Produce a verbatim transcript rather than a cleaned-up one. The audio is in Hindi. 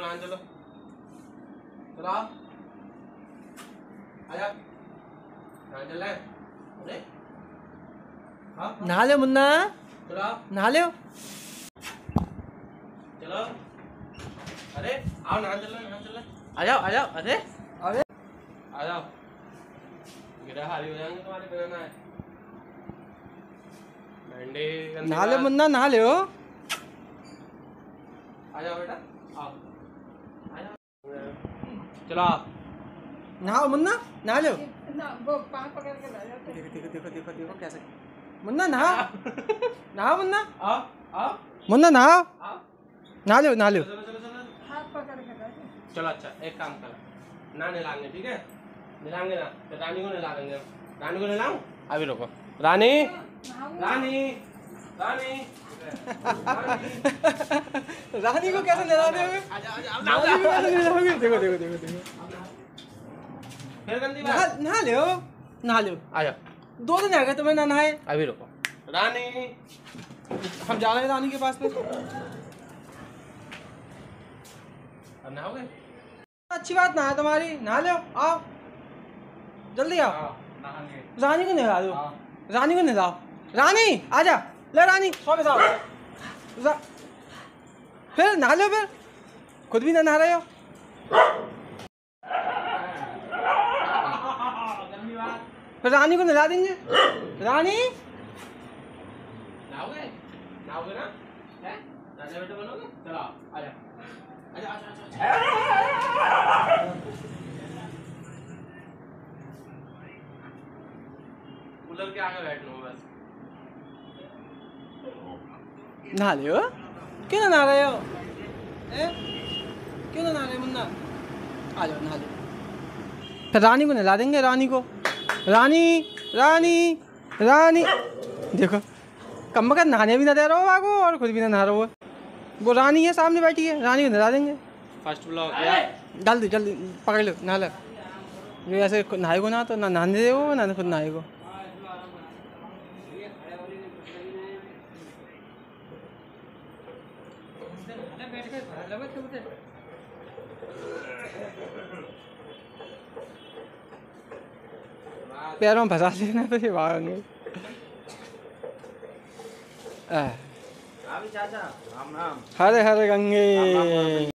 नहाने चलो चलो आओ आजा नहाने चल रहे हैं। अरे हाँ नहा ले मुन्ना, चलो आओ नहा ले। चलो अरे आओ नहाने चल रहे हैं, नहाने चल रहे हैं। आ जाओ आ जाओ। अरे अरे आ जाओ गिरा हारी हो जाएंगे तुम्हारे बिना नहाए। भिंडी नहा ले मुन्ना, नहा ले। हो आ जाओ बेटा आओ आ जाओ चलो आओ नहाओ मुन्ना, नहा ले। ना वो पाँव पकड़ के ला जाते हैं। देखो देखो देखो देखो देखो कैसे मुन्ना नहा नहा मुन्ना, आओ आओ मुन्ना नहा, आओ नहा ले नहा ले। चलो चलो चलो हाथ पकड़ के ला जाते हैं। चलो अच्छा एक काम करो ना निलाएंगे ठीक है, निलाएंगे ना तो रानी को निला देंगे। रानी को निलाऊं अभी रुको। रानी नहाऊंगा। रानी रानी रानी को कैसे नहला रहे हो? आजा आजा रानी को कैसे नहलाओगे? देखो देखो देखो देखो फिर गंदी नहा बात नहा ले, हो नहा ले। आजा दो दिन आ गए तुम्हें ना नहाए। अभी रुको। रानी हम जा रहे हैं रानी के पास में। अब नहाओगे? अच्छी बात ना है तुम्हारी, नहा लो। आओ जल्दी आओ, हाँ नहाएंगे। रानी को नहला दो। हाँ। रानी को नहलाओ। रानी आजा, ले रानी सौ में रा... फिर नहा लो, फिर खुद भी ना नहा रहे हो। गंदी बात। फिर रानी को नहला देंगे। रानी नहाओगे नहाओगे ना हैं? राजा बेटे बनोगे? चलो आओ, आजा आजा आजा आजा कूलर के आगे बैठ लो बस। नहा ले हो, क्यों ना नहा रहे हो? ए? क्यों ना नहा रहे मुन्ना? आ जाओ नहा लो। फिर रानी को नहला देंगे। रानी को रानी रानी रानी देखो कम बगैर नहाने भी ना दे रहा हो आगो और खुद भी ना नहा रहा हो। वो रानी है सामने बैठी है, रानी को नहला देंगे। फर्स्ट ब्लॉग या जल्दी जल्दी पकड़ लो, नहा लो। जो ऐसे नहाएगो ना तो ना नहाने दे वो ना खुद नहाएगो। पैरों में फंसा लेना तो ये भागेंगे। अभी चाचा राम राम। हरे हरे गंगे।